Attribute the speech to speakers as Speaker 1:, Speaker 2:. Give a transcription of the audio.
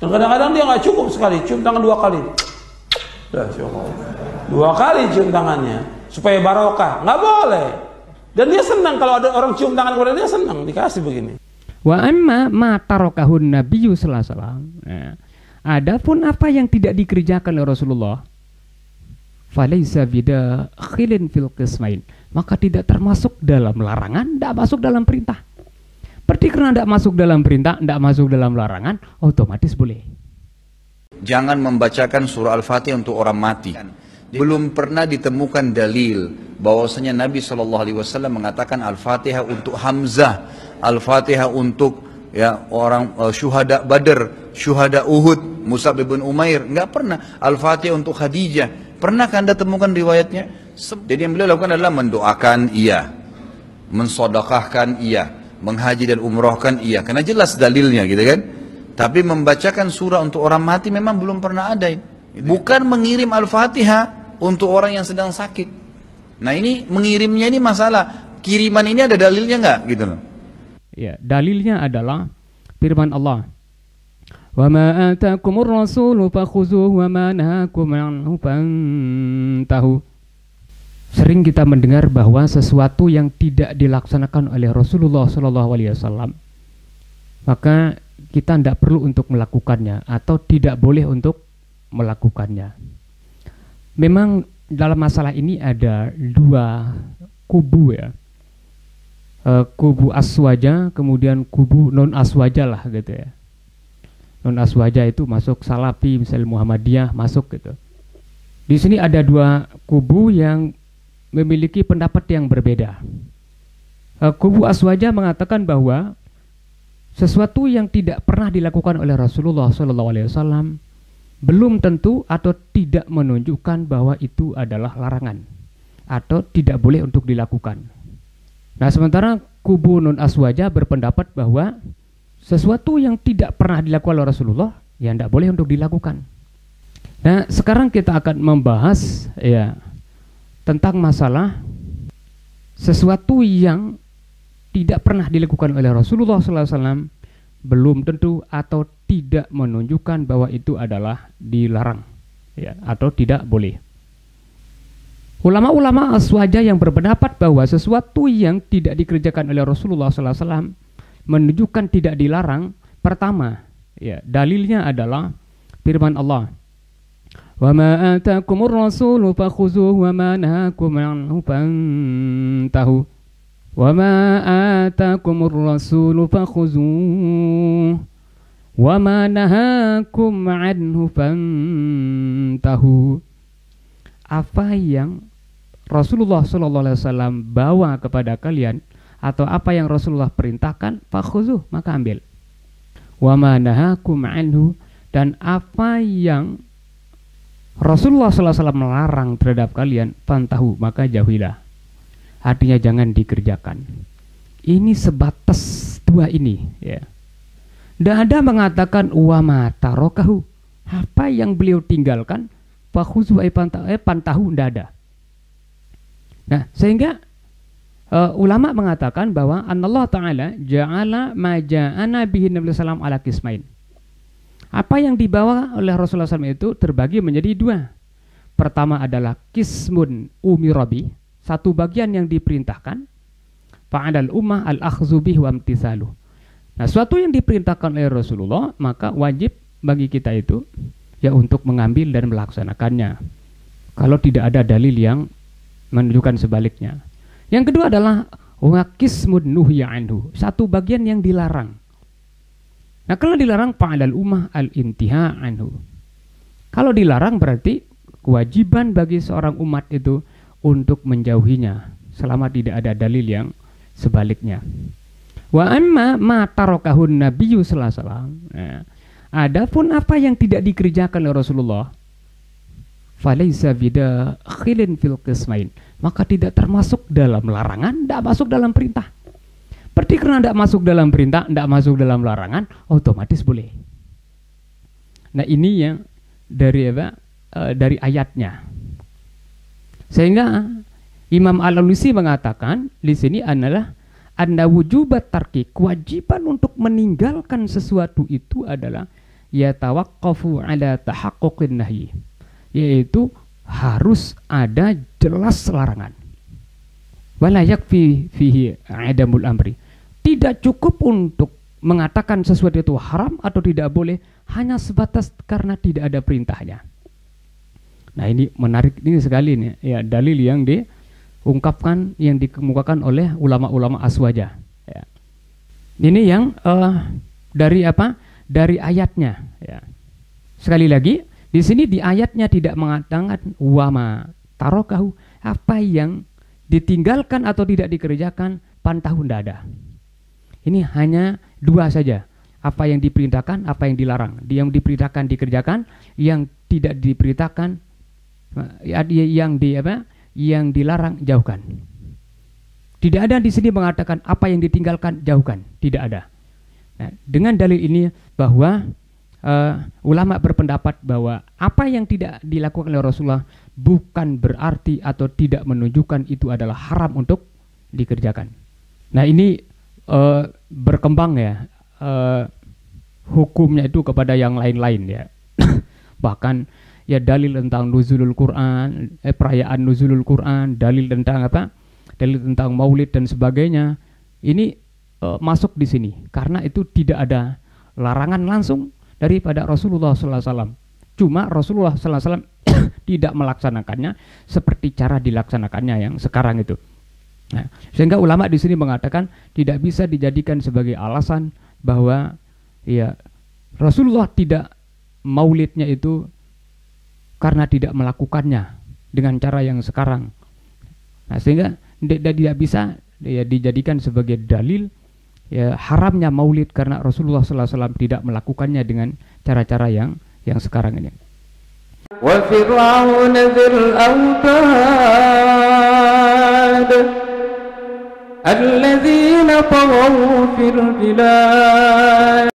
Speaker 1: Dan kadang-kadang dia nggak cukup sekali, cium tangan 2 kali. Dah, 2 kali cium tangannya supaya barokah. Nggak boleh. Dan dia senang kalau ada orang cium tangan kepada dia, senang dikasih begini.
Speaker 2: Wa amma ma tarakahun nabiyyu sallallahu alaihi wasallam. Adapun apa yang tidak dikerjakan oleh Rasulullah, falaisa bidakhilin fil qismain, maka tidak termasuk dalam larangan, tidak masuk dalam perintah. Berarti karena tidak masuk dalam perintah, tidak masuk dalam larangan, otomatis boleh.
Speaker 3: Jangan membacakan surah Al-Fatihah untuk orang mati. Belum pernah ditemukan dalil bahwasanya Nabi SAW mengatakan Al-Fatihah untuk Hamzah, Al-Fatihah untuk orang syuhada Badr, syuhada Uhud, Mus'ab bin Umair. Enggak pernah. Al-Fatihah untuk Khadijah. Pernahkah Anda temukan riwayatnya? Jadi yang beliau lakukan adalah mendoakan iya, mensodakahkan iya, menghaji dan umrohkan iya, karena jelas dalilnya gitu kan. Tapi membacakan surah untuk orang mati memang belum pernah ada. Bukan mengirim Al-Fatihah untuk orang yang sedang sakit. Nah ini mengirimnya ini masalah. Kiriman ini ada dalilnya nggak gitu loh.
Speaker 2: Ya, dalilnya adalah firman Allah. Wa ma atakumur rasulu fakhuzuhu wa ma nahakum anhu fantahu. Sering kita mendengar bahwa sesuatu yang tidak dilaksanakan oleh Rasulullah SAW, maka kita tidak perlu untuk melakukannya atau tidak boleh untuk melakukannya. Memang dalam masalah ini ada 2 kubu ya. Kubu aswaja, kemudian kubu non aswaja lah gitu ya. Non aswaja itu masuk Salafi, misalnya Muhammadiyah masuk gitu. Di sini ada 2 kubu yang memiliki pendapat yang berbeda. Kubu aswaja mengatakan bahwa sesuatu yang tidak pernah dilakukan oleh Rasulullah SAW belum tentu atau tidak menunjukkan bahwa itu adalah larangan atau tidak boleh untuk dilakukan. Nah, sementara kubu non aswaja berpendapat bahwa sesuatu yang tidak pernah dilakukan oleh Rasulullah ya tidak boleh untuk dilakukan. Nah, sekarang kita akan membahas ya tentang masalah sesuatu yang tidak pernah dilakukan oleh Rasulullah SAW belum tentu atau tidak menunjukkan bahwa itu adalah dilarang ya, atau tidak boleh. Ulama-ulama aswaja yang berpendapat bahwa sesuatu yang tidak dikerjakan oleh Rasulullah SAW menunjukkan tidak dilarang, pertama ya, dalilnya adalah firman Allah. Wa ma atakumur rasulu fakhuzuhu wa ma nahakum anhu fantahu. Wa ma atakumur rasulu fakhuzuhu wa ma nahakum anhu fantahu. Apa yang Rasulullah SAW bawa kepada kalian atau apa yang Rasulullah perintahkan, fakhuzuh, maka ambil. Wa ma nahakum anhu, dan apa yang Rasulullah SAW melarang terhadap kalian, fantahu, maka jauhilah. Artinya jangan dikerjakan. Ini sebatas 2 ini ya. Tidak ada mengatakan wa ma tarokahu, apa yang beliau tinggalkan, fakhuzuh pantahu, tidak ada. Nah, sehingga ulama mengatakan bahwa Allah Ta'ala ja'ala ma ja'ana bihi Nabi sallallahu ala qismain. Apa yang dibawa oleh Rasulullah SAW itu terbagi menjadi 2. Pertama adalah qismun umirabi, satu bagian yang diperintahkan, fa'adal ummah al-akhzu bih wa imtisaluh. Nah, suatu yang diperintahkan oleh Rasulullah, maka wajib bagi kita itu ya untuk mengambil dan melaksanakannya. Kalau tidak ada dalil yang menunjukkan sebaliknya. Yang kedua adalah waqismun nuhya anhu, satu bagian yang dilarang. Nah, kalau dilarang fa'alal ummah al-intiha anhu. Kalau dilarang berarti kewajiban bagi seorang umat itu untuk menjauhinya selama tidak ada dalil yang sebaliknya. Wa amma ma tarakahun nabiyyu sallallahu alaihi wasallam. Adapun apa yang tidak dikerjakan oleh Rasulullah, falaisa bidakhilin fil qismain, maka tidak termasuk dalam larangan, tidak masuk dalam perintah. Berarti karena tidak masuk dalam perintah, tidak masuk dalam larangan, otomatis boleh. Nah, ini yang dari apa? Dari ayatnya. Sehingga Imam Al-Alusi mengatakan di sini adalah anna wujubat tarki, kewajiban untuk meninggalkan sesuatu itu adalah yatawaqqafu ala tahaqquqin nahyi, yaitu harus ada jelas larangan. Wala yakfi fihi adamul amri, tidak cukup untuk mengatakan sesuatu itu haram atau tidak boleh hanya sebatas karena tidak ada perintahnya. Nah, ini menarik ini sekali nih, ya, dalil yang diungkapkan, yang dikemukakan oleh ulama-ulama aswaja. Ya. Ini yang dari apa? Dari ayatnya. Ya. Sekali lagi, di sini di ayatnya tidak mengatakan wama tarokahu, apa yang ditinggalkan atau tidak dikerjakan pantahu tidak ada. Ini hanya dua saja. Apa yang diperintahkan, apa yang dilarang. Yang diperintahkan dikerjakan, yang tidak diperintahkan, yang dilarang jauhkan. Tidak ada di sini mengatakan apa yang ditinggalkan jauhkan, tidak ada. Nah, dengan dalil ini bahwa ulama berpendapat bahwa apa yang tidak dilakukan oleh Rasulullah bukan berarti atau tidak menunjukkan itu adalah haram untuk dikerjakan. Nah, ini berkembang ya hukumnya itu kepada yang lain-lain ya. Bahkan ya dalil tentang nuzulul Quran, perayaan nuzulul Quran, dalil tentang apa? Dalil tentang maulid dan sebagainya. Ini masuk di sini karena itu tidak ada larangan langsung daripada Rasulullah SAW. Cuma Rasulullah SAW tidak melaksanakannya seperti cara dilaksanakannya yang sekarang itu. Nah, sehingga ulama di sini mengatakan tidak bisa dijadikan sebagai alasan bahwa ya Rasulullah tidak maulidnya itu karena tidak melakukannya dengan cara yang sekarang. Nah, sehingga tidak bisa ya dijadikan sebagai dalil ya haramnya maulid karena Rasulullah SAW tidak melakukannya dengan cara-cara yang sekarang ini. Wa fir'aun dzil autad alladzina taghaw fil bilad